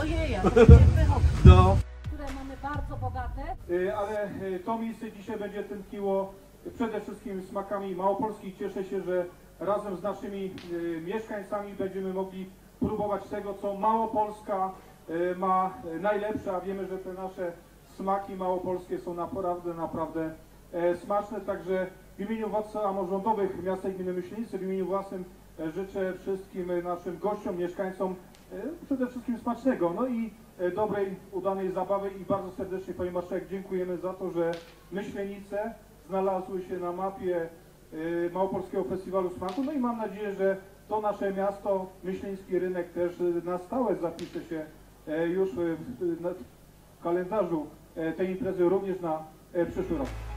Ojej, ja to wychodzi. No. Które mamy bardzo bogate. Ale to miejsce dzisiaj będzie tętniło przede wszystkim smakami małopolskich. Cieszę się, że razem z naszymi mieszkańcami będziemy mogli próbować tego, co Małopolska ma najlepsze, a wiemy, że te nasze smaki małopolskie są naprawdę smaczne. Także w imieniu władz samorządowych miasta i gminy Myślenice, w imieniu własnym życzę wszystkim naszym gościom, mieszkańcom przede wszystkim smacznego, no i dobrej, udanej zabawy i bardzo serdecznie Pani Marszałek dziękujemy za to, że Myślenice znalazły się na mapie Małopolskiego Festiwalu Smaku, no i mam nadzieję, że to nasze miasto, myśleński rynek też na stałe zapisze się już w kalendarzu tej imprezy również na przyszły rok.